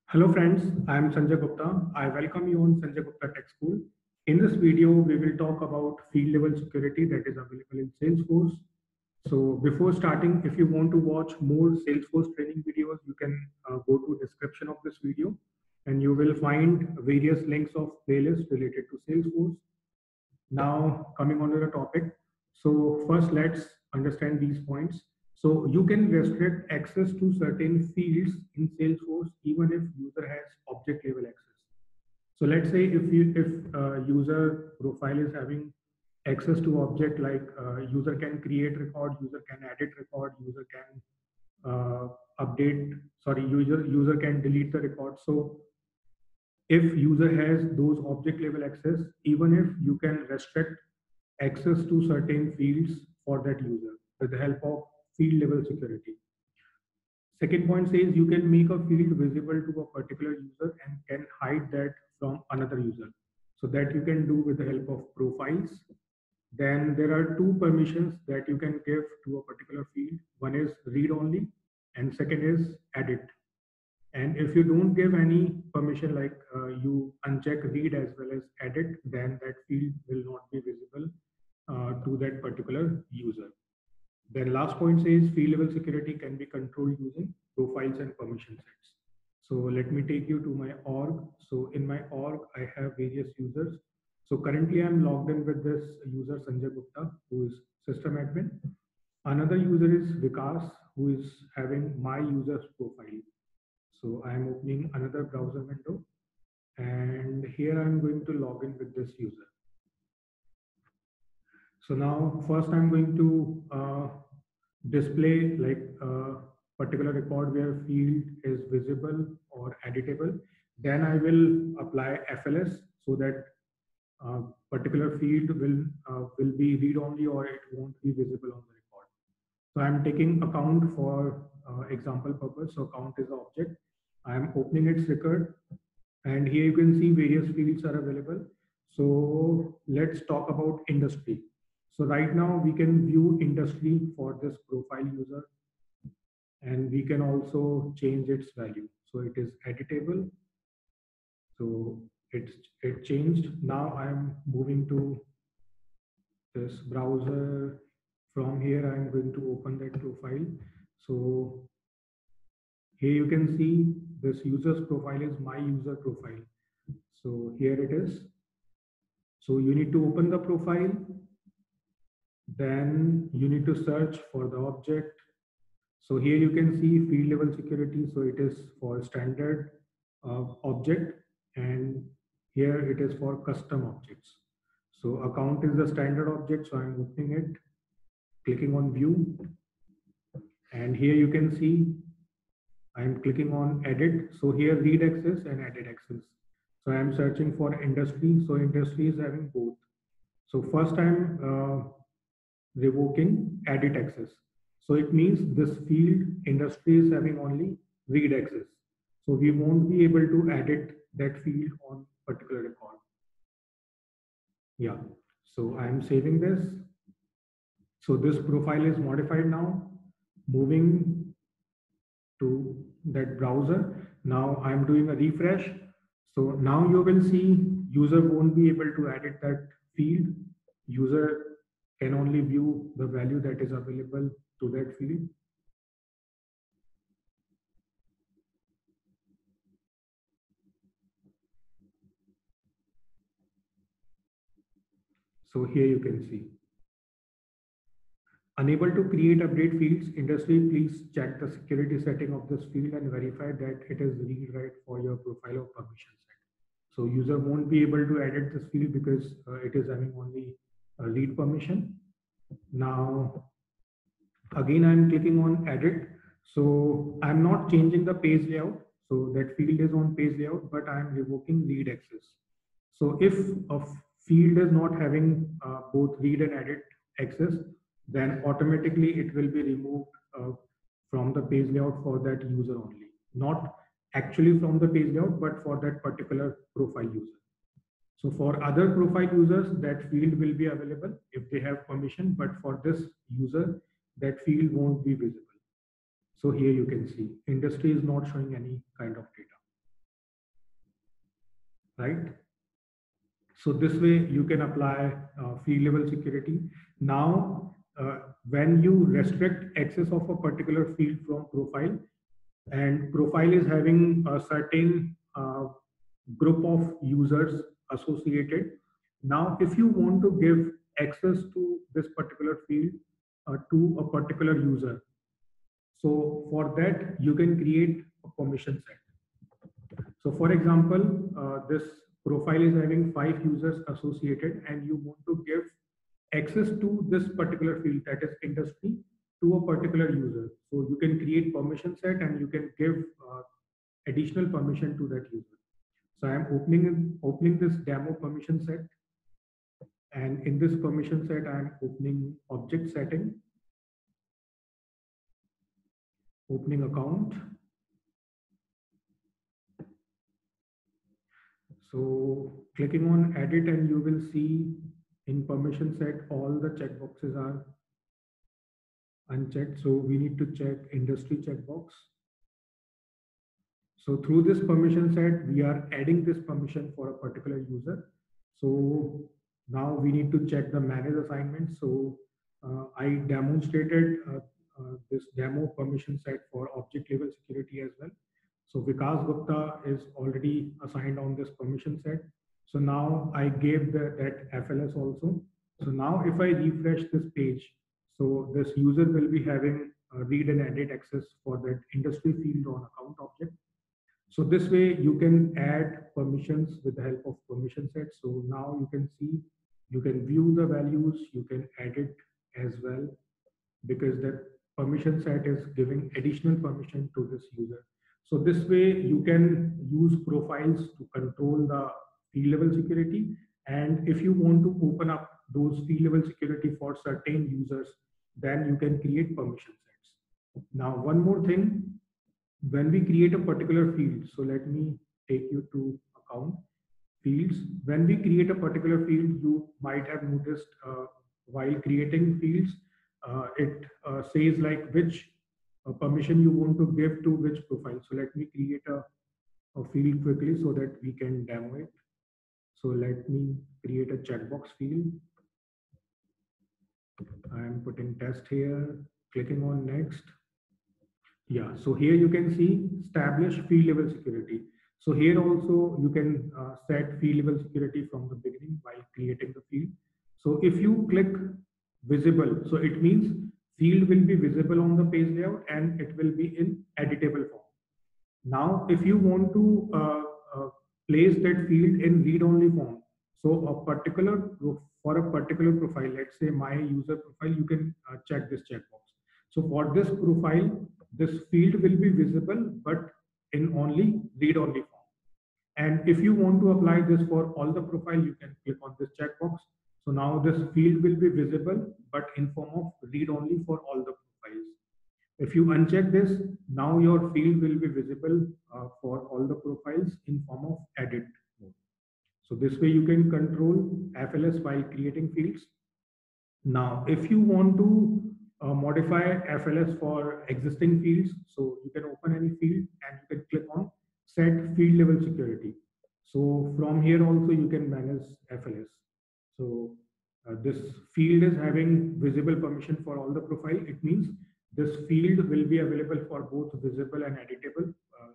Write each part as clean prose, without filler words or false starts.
Hello friends, I am Sanjay Gupta. I welcome you on Sanjay Gupta Tech School. In this video, we will talk about field level security that is available in Salesforce. So before starting, if you want to watch more Salesforce training videos, you can go to description of this video and you will find various links of playlists related to Salesforce. Now coming on to the topic. So first let's understand these points. So you can restrict access to certain fields in Salesforce even if user has object level access. So let's say if user profile is having access to object like user can create record, user can edit record, user can update, sorry, user can delete the record. So if user has those object level access, even if you can restrict access to certain fields for that user with the help of field level security. Second point says you can make a field visible to a particular user and can hide that from another user. So that you can do with the help of profiles. Then there are two permissions that you can give to a particular field. One is read only and second is edit. And if you don't give any permission like you uncheck read as well as edit, then that field will not be visible to that particular user. Then last point says field level security can be controlled using profiles and permission sets. So let me take you to my org. So in my org, I have various users. So currently I'm logged in with this user Sanjay Gupta, who is system admin. Another user is Vikas, who is having my user's profile. So I'm opening another browser window and here I'm going to log in with this user. So now first I'm going to display like a particular record where field is visible or editable. Then I will apply FLS so that particular field will be read only or it won't be visible on the record. So I'm taking account for example purpose. So count is the object. I'm opening its record and here you can see various fields are available. So let's talk about industry. So right now we can view industry for this profile user and we can also change its value. So it is editable. So it changed. Now I'm moving to this browser. From here I'm going to open that profile. So here you can see this user's profile is my user profile. So here it is. So you need to open the profile. Then you need to search for the object. So here you can see field level security. So it is for standard object and here it is for custom objects. So account is the standard object. So I'm opening it, clicking on view. And here you can see I'm clicking on edit. So here read access and edit access. So I'm searching for industry. So industry is having both. So first I'm revoking edit access. So it means this field industry is having only read access. So we won't be able to edit that field on particular record. Yeah. So I'm saving this. So this profile is modified now. Moving to that browser. Now I'm doing a refresh. So now you will see user won't be able to edit that field. User can only view the value that is available to that field. So here you can see. Unable to create update fields, industry, please check the security setting of this field and verify that it is read write for your profile or permission set. So user won't be able to edit this field because it is having only a read permission. Now, again, I'm clicking on edit. So I'm not changing the page layout. So that field is on page layout, but I'm revoking read access. So if a field is not having both read and edit access, then automatically it will be removed from the page layout for that user only. Not actually from the page layout, but for that particular profile user. So for other profile users, that field will be available if they have permission, but for this user, that field won't be visible. So here you can see industry is not showing any kind of data. right? So this way you can apply field level security. Now, when you restrict access of a particular field from profile, and profile is having a certain group of users associated. Now, if you want to give access to this particular field to a particular user, so for that, you can create a permission set. So for example, this profile is having 5 users associated and you want to give access to this particular field, that is industry, to a particular user. So you can create permission set and you can give additional permission to that user. So I am opening this demo permission set, and in this permission set, I am opening object setting, opening account. So clicking on edit and you will see in permission set, all the checkboxes are unchecked. So we need to check industry checkbox. So through this permission set, we are adding this permission for a particular user. So now we need to check the manage assignment. So I demonstrated this demo permission set for object level security as well. So Vikas Gupta is already assigned on this permission set. So now I gave that FLS also. So now if I refresh this page, so this user will be having read and edit access for that industry field on account object. So this way you can add permissions with the help of permission set. So now you can see, you can view the values, you can edit as well, because that permission set is giving additional permission to this user. So this way you can use profiles to control the field level security. And if you want to open up those field level security for certain users, then you can create permission sets. Now, one more thing, when we create a particular field, so let me take you to account fields. When we create a particular field, you might have noticed while creating fields, it says like which permission you want to give to which profile. So let me create a field quickly so that we can demo it. So let me create a checkbox field. I am putting test here, clicking on next. Yeah, so here you can see establish field level security. So here also you can set field level security from the beginning while creating the field. So if you click visible, so it means field will be visible on the page layout and it will be in editable form. Now, if you want to place that field in read-only form, so for a particular profile, let's say my user profile, you can check this checkbox. So for this profile, this field will be visible, but in only read-only form. And if you want to apply this for all the profile, you can click on this checkbox. So now this field will be visible, but in form of read-only for all the profiles. If you uncheck this, now your field will be visible for all the profiles in form of edit mode. So this way you can control FLS while creating fields. Now, if you want to modify FLS for existing fields, so you can open any field and you can click on set field level security. So from here also you can manage FLS. So this field is having visible permission for all the profile. It means this field will be available for both visible and editable.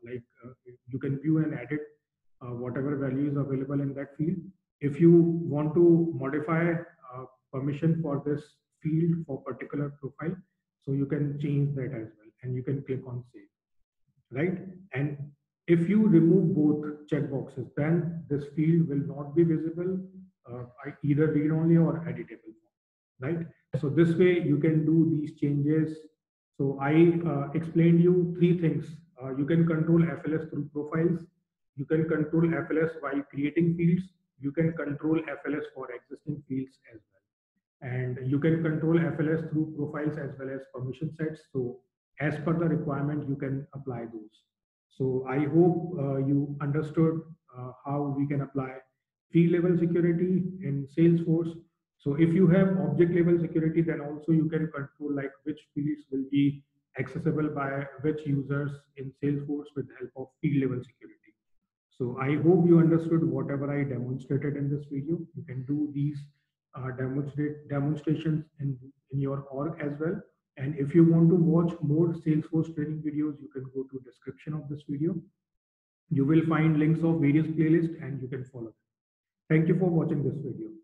You can view and edit whatever value is available in that field. If you want to modify permission for this field for particular profile, so you can change that as well, and you can click on save, right? And if you remove both checkboxes, then this field will not be visible, either read only or editable, right? So this way you can do these changes. So I explained you 3 things. You can control FLS through profiles. You can control FLS while creating fields. You can control FLS for existing fields as well. And you can control FLS through profiles as well as permission sets. So as per the requirement, you can apply those. So I hope you understood how we can apply field level security in Salesforce. So if you have object level security, then also you can control like which fields will be accessible by which users in Salesforce with the help of field level security. So I hope you understood whatever I demonstrated in this video. You can do these demonstrations in your org as well. And if you want to watch more Salesforce training videos, you can go to description of this video. You will find links of various playlists and you can follow them. Thank you for watching this video.